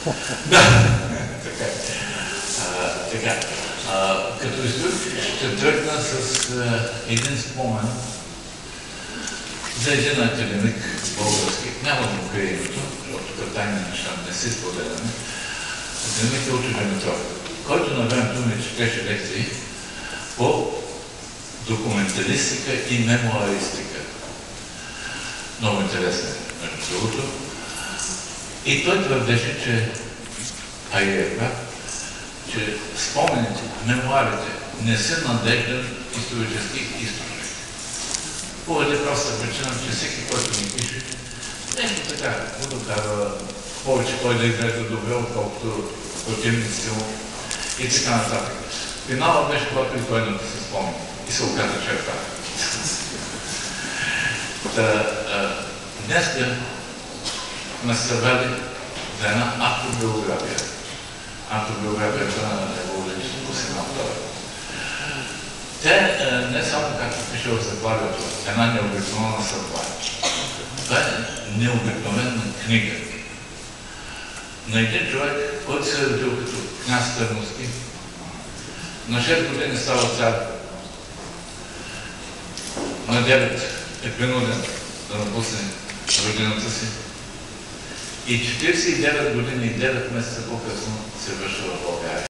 Да, така. Като историк ще тръгна с един спомен за един академик български. Няма да му крия името, защото като тайни неща не си споделяме. Академик Илчо Димитров, който на времето ми четеше лекции по документалистика и мемуаристика. Много интересно, между другото. И той твърдеше, че че спомените, мемуарите не са надежден исторически източник. Поради проста причина, че всеки, който ми пише, нещо така, го докарва повече той да изглежда добре, отколкото противниците му и така нататък. Финалът беше, когато и той не се спомни. И се оказа, че е прав. Днеска ме събрали за една автобиография. Автобиографията на Революцията Симеон Тодоров. Те не само, както пише в заглавието, една необикновена съдба. Това е необикновена книга на един човек, който се е родил като княз Търновски. На 6 години става цар. На 9 е принуден да напусне родината си. И 49 години и 9 месеца по-късно се връща в България.